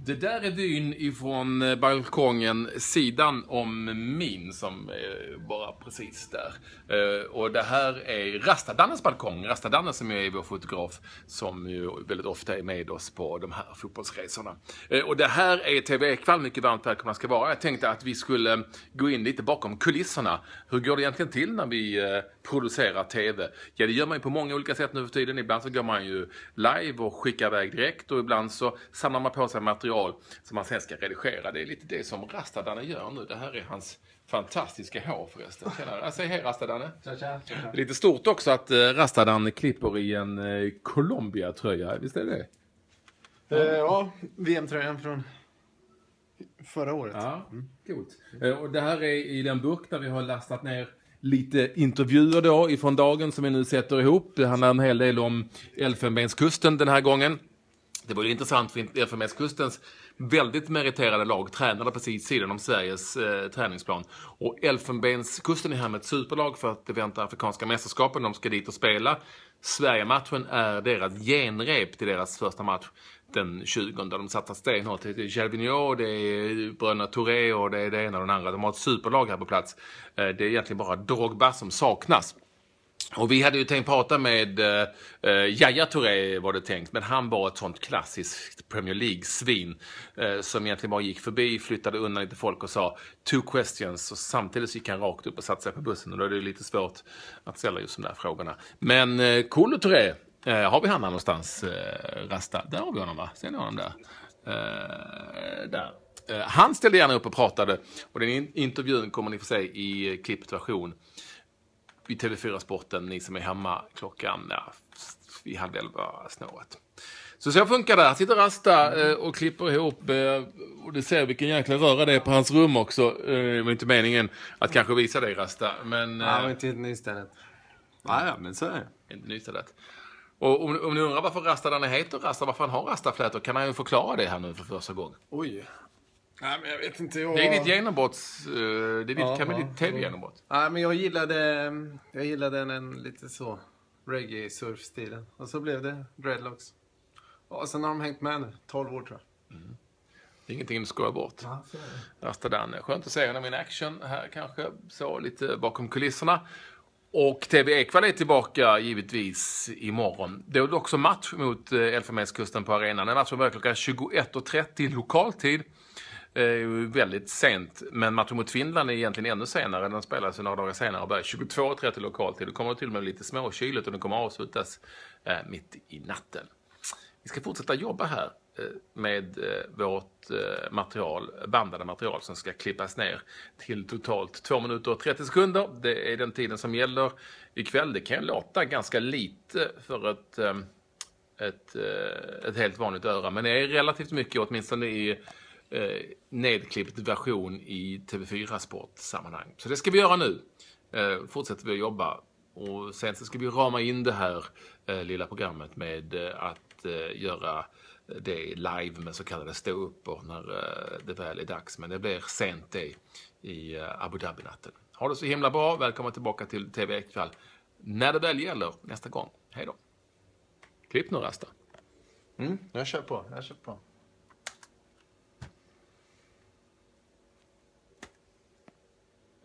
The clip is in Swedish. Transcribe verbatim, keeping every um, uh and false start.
Det där är vyn ifrån balkongen sidan om min som är bara precis där. Och det här är Rastadannes balkong. Rastadanne som är vår fotograf som ju väldigt ofta är med oss på de här fotbollsresorna. Och det här är T V-kväll, mycket varmt välkomna ska vara. Jag tänkte att vi skulle gå in lite bakom kulisserna. Hur går det egentligen till när vi producerar T V? Ja, det gör man ju på många olika sätt nu för tiden. Ibland så går man ju live och skickar iväg direkt och ibland så samlar man på sig material som man sen ska redigera. Det är lite det som Rastadanne gör nu. Det här är hans fantastiska hår förresten. Jag säger hej Rastadanne. Tja, tja, tja. Det är lite stort också att Rastadanne klipper i en Colombia-tröja. Visst är det? Ja, uh, ja V M-tröjan från förra året. Ja, mm. Coolt. Uh, och det här är i den burk där vi har lastat ner lite intervjuer då ifrån dagen som vi nu sätter ihop. Det handlar en hel del om Elfenbenskusten den här gången. Det var ju intressant för Elfenbenskustens väldigt meriterade lag tränade precis sidan om Sveriges eh, träningsplan. Och Elfenbenskusten är här med ett superlag för att det väntar afrikanska mästerskapen. De ska dit och spela. Sverige-matchen är deras genrep till deras första match den tjugonde. De satsar stenhårt till Gervinho, det är Bröna Touré och det är det ena och den andra. De har ett superlag här på plats. Eh, det är egentligen bara Drogba som saknas. Och vi hade ju tänkt prata med uh, Yaya Touré var det tänkt. Men han var ett sånt klassiskt Premier League-svin. Uh, som egentligen bara gick förbi, flyttade undan lite folk och sa two questions. Och samtidigt så gick han rakt upp och satte sig på bussen. Och då är det lite svårt att ställa just de där frågorna. Men uh, Kolo Touré, uh, har vi han någonstans? Uh, Rasta, där har vi honom va? Ser ni honom där? Uh, där. Uh, han ställde gärna upp och pratade. Och den in- intervjun kommer ni få se i uh, klippet version. I T V fyra-sporten, ni som är hemma klockan ja, vid halv elva snåret. Så så funkar det. Han sitter Rasta eh, och klipper ihop. Eh, och det ser vilken jäkla röra det är på hans rum också. Eh, det var inte meningen att kanske visa dig Rasta. Men, eh, ja, men inte nystället. Ja, ja, men så är det. Inte nystället. Och om, om ni undrar varför Rastadanne heter Rasta, varför han har rastaflätor, kan han ju förklara det här nu för första gången. Oj. Nej, men jag vet inte. Jag... Det är ditt genombrott. Det är ditt, ja, kan man ja, ditt T V-genombrott. Nej, men jag gillade, jag gillade en lite så reggae-surf-stilen. Och så blev det dreadlocks. Och sen har de hängt med nu. tolv år tror jag. Mm. Det är ingenting du skojar bort. Ja, Rastadanne. Skönt att se honom i en action här kanske. Så lite bakom kulisserna. Och T V-kväll är tillbaka givetvis imorgon. Det är också match mot Elfenbenskusten på arenan. En match som börjar klockan tjugoett och trettio lokaltid. Eh, väldigt sent, men matchen mot Finland är egentligen ännu senare. Den spelas några dagar senare och börjar tjugotvå och trettio lokaltid. Det kommer till och med lite småkyligt och den kommer avslutas eh, mitt i natten. Vi ska fortsätta jobba här eh, med eh, vårt eh, material, bandade material som ska klippas ner till totalt två minuter och trettio sekunder. Det är den tiden som gäller ikväll. Det kan låta ganska lite för ett, eh, ett, eh, ett helt vanligt öra, men det är relativt mycket, åtminstone i Eh, nedklippt version i T V fyra-sport-sammanhang. Så det ska vi göra nu. Eh, fortsätter vi att jobba. Och sen så ska vi rama in det här eh, lilla programmet med eh, att eh, göra det live med så kallade stå upp och när eh, det väl är dags. Men det blir sent det i eh, Abu Dhabi-natten. Ha det så himla bra. Välkommen tillbaka till T V-kväll. När det väl gäller nästa gång. Hej då. Klipp nu Rasta. Mm, jag kör på. Jag kör på.